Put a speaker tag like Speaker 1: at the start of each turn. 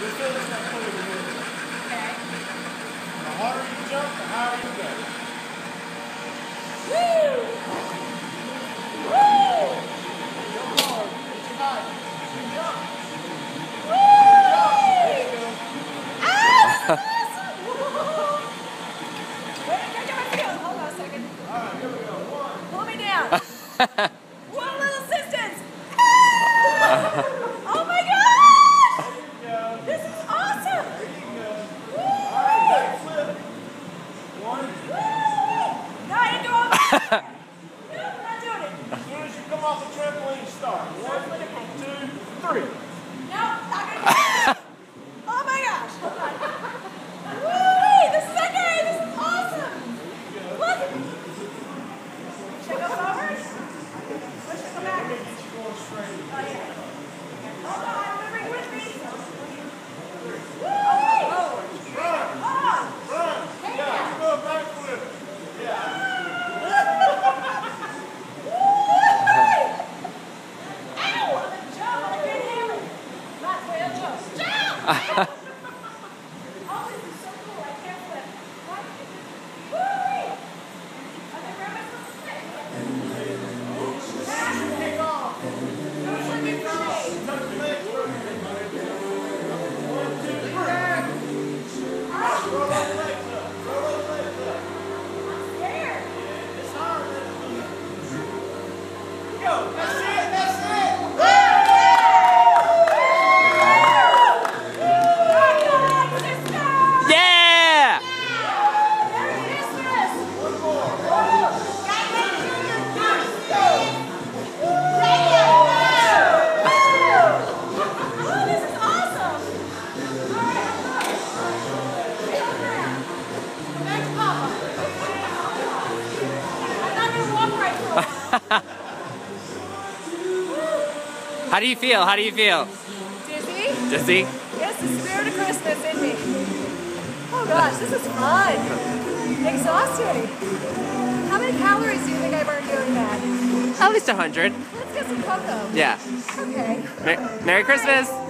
Speaker 1: The harder you jump, the higher you go.
Speaker 2: Woo! Woo!
Speaker 1: Jump hard. Get your height. Jump.
Speaker 2: Hold on a second.
Speaker 1: All right, here we go. One.
Speaker 2: Pull me down. One little assistance. Oh my gosh! This is awesome.
Speaker 1: There you go. All right, back flip. One.
Speaker 2: No, I didn't go over there. No, I'm not doing it.
Speaker 1: As soon as you come off the trampoline, start. 1, 2, 3.
Speaker 2: No, not gonna do it. Oh my gosh. Hold on. Woo! This is okay. This is awesome. Look. Should I go forward? Or should I go back?
Speaker 1: Get you going straight.
Speaker 2: Oh, yeah. Hold on. I'm gonna bring it with me. Woo! Oh.
Speaker 1: Run.
Speaker 2: Oh.
Speaker 1: Run.
Speaker 2: Hey,
Speaker 1: Yeah,
Speaker 2: now.
Speaker 1: you go back flip. Yeah.
Speaker 2: Oh, this is so cool. I can't flip. Woo! Okay, where am I supposed to stay? Take off. Don't flip me for shade.
Speaker 1: Tuck your legs through. 1, 2, 3. Roll those legs up. Roll those legs up.
Speaker 2: I'm scared.
Speaker 1: It's hard. Go. That's it. That's it.
Speaker 3: Yeah!
Speaker 2: Merry Christmas.
Speaker 1: One more.
Speaker 2: Oh, this is awesome. All right, look. Turn around. Thanks, Papa. I'm not going to walk right through it.
Speaker 3: How do you feel? How do you feel?
Speaker 2: Dizzy?
Speaker 3: Dizzy?
Speaker 2: Yes, the spirit of Christmas in me. Oh gosh, this is fun. Exhausting. How many calories do you think I burned doing that?
Speaker 3: At least 100.
Speaker 2: Let's get some cocoa.
Speaker 3: Yeah.
Speaker 2: Okay.
Speaker 3: Merry Christmas!